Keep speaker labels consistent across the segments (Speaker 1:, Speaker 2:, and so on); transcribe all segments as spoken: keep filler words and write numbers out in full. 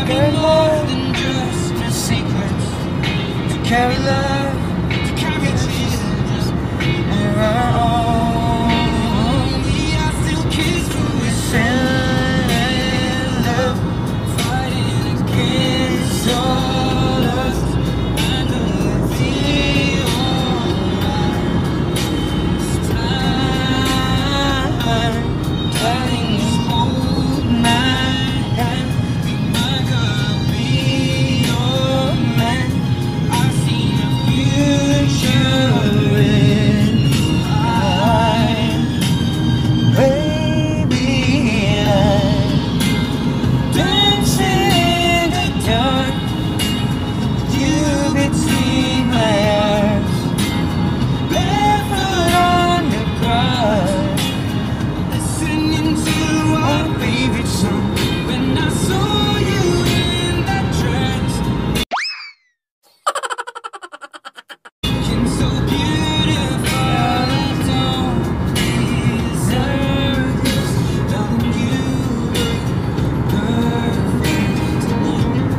Speaker 1: Carry more than just a secret. To carry love, to carry Jesus around. We are still kids who is in love, fighting against all us. And it'll be alright. It's time. Darling, just hold my hand. Be my girl, be your man. I see the future in mind. Baby, I'm dancing in the dark. You between my arms, barefoot on the grass, listening to our favorite song. When I saw you in that dress, looking so beautiful, I don't deserve this. Darling, you look perfect tonight.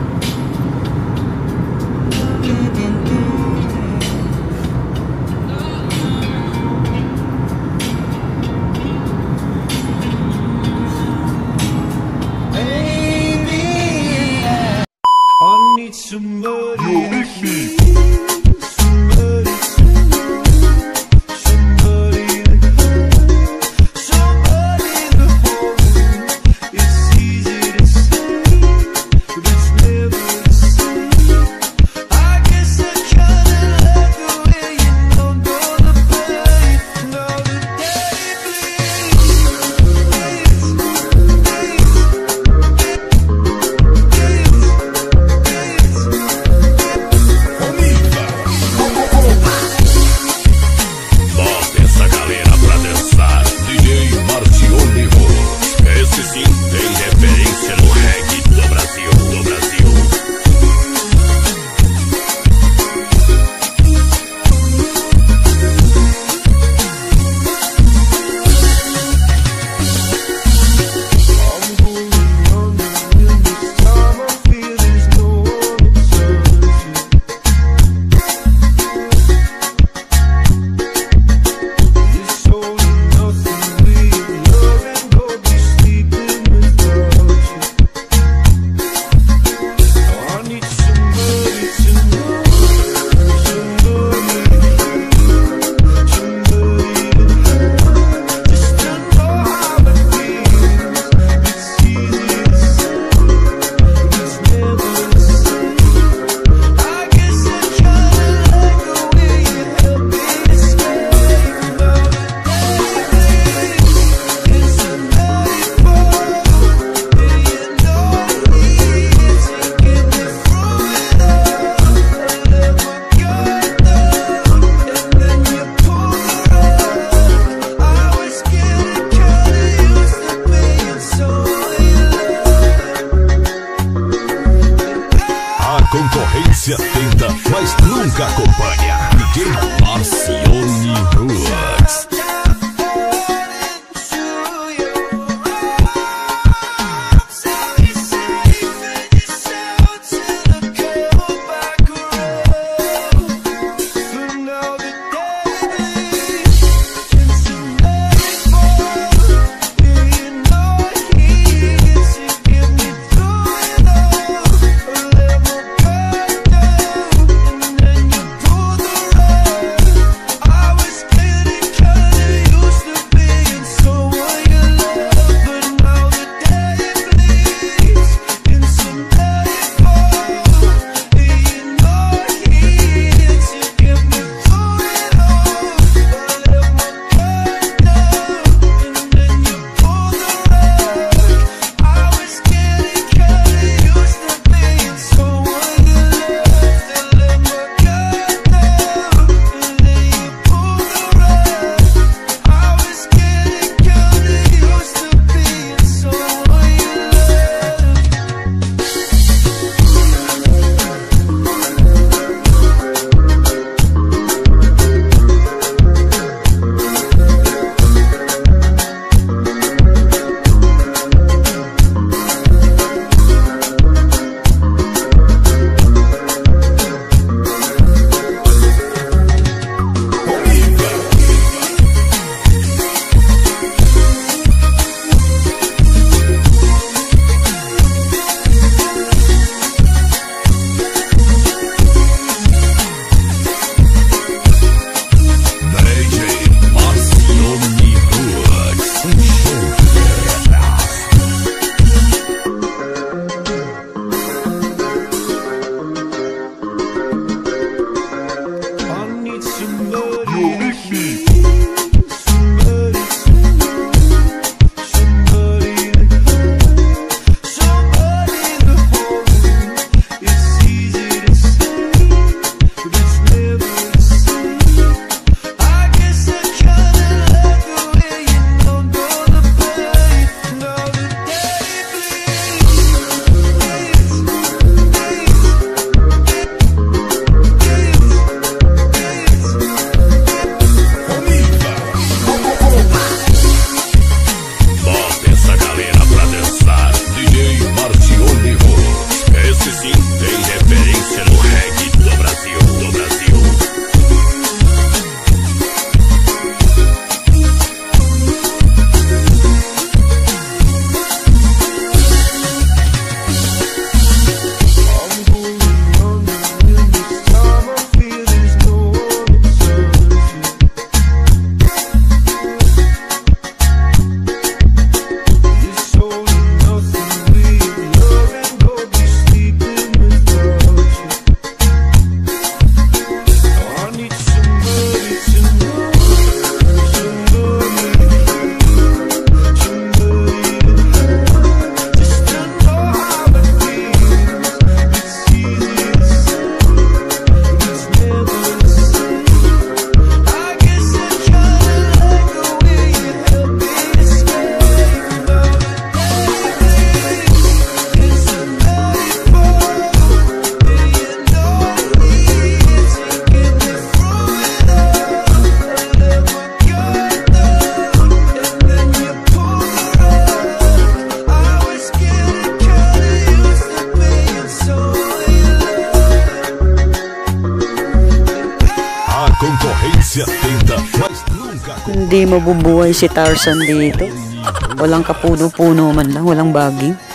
Speaker 1: I need somebody to see, somebody to know, somebody to hold, somebody to hold. It's easy to say, but it's never the same. I guess I kinda like the way you don't know the pain. Now the day bleeds,
Speaker 2: Bota essa galera pra dançar, D J Marcione Roots. Esse sim tem referência no reggae do Brasil, do Brasil.
Speaker 1: I'm going under in this time. I feel there's no one to touch you. It's only nothing with love, and don't be sleeping without you. Oh, I need somebody to know, somebody to feel, somebody to have, just to know how it feels. It's easy to say, but it's never the same. I guess I kinda like the way you help me escape. Now the day bleeds, it's a nightfall. Yeah, you know I need you to get me through it all. I let my guard down, and then you pulled the rug. I was getting kinda used to being so in
Speaker 2: A concorrência tenta, mas nunca acompanha. D J Marcione Roots.
Speaker 1: I
Speaker 2: se atenta, mas nunca...
Speaker 3: Hindi mabubuhay si Tarzan dito. Walang kapuno-puno man lang, walang baging.